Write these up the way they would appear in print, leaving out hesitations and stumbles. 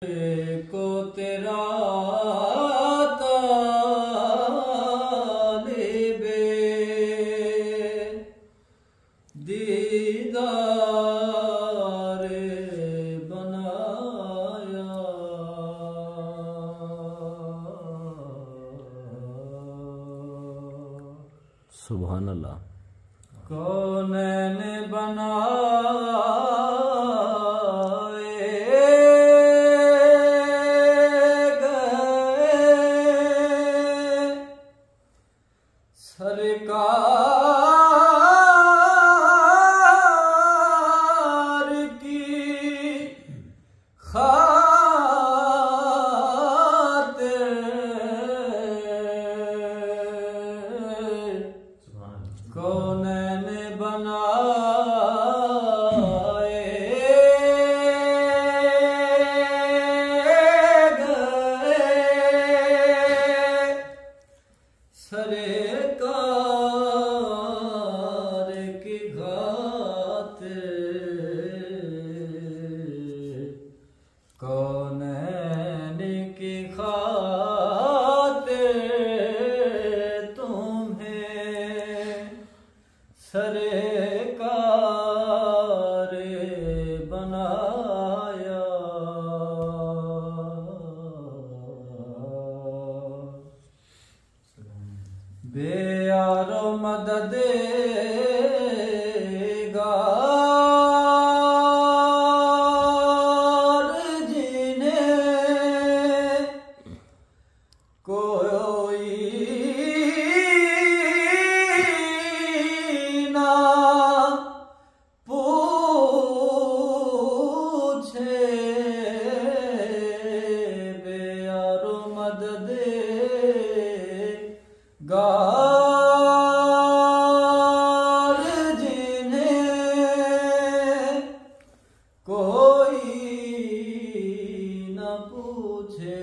को तेरा तालिबे दीदार बनाया। सुभान अल्लाह। कौनैन बनाए गए सरकार की खातिर। कौनैन बनाए गए सरकार की खातिर। कौनैन की खातिर तुम्हें सरकार बनाया। बेयारो मददगार जिन्हें कोई ना पूछे। बेयारो मददगार जिन्हें कोई न पूछे।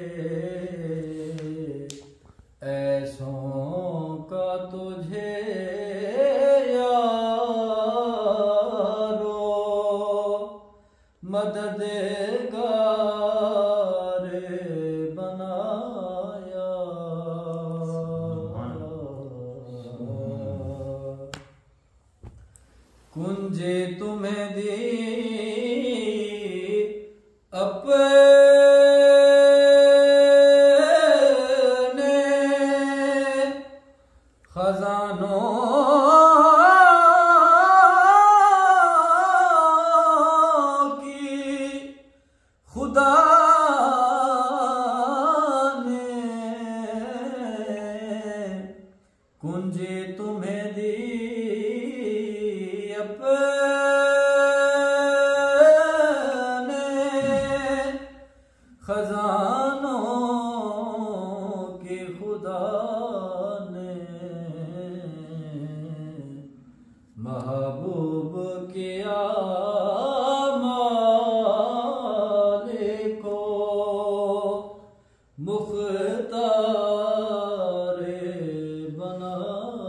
ऐसों का तुझे यारो मददगार बनाया। कुंजे तुम्हें दी अपने खजानों की खुदा ने। कुंजी तुम्हें दी अपने खजानों की खुदा ने। महबूब किया मालिको मुख्तार बनाया।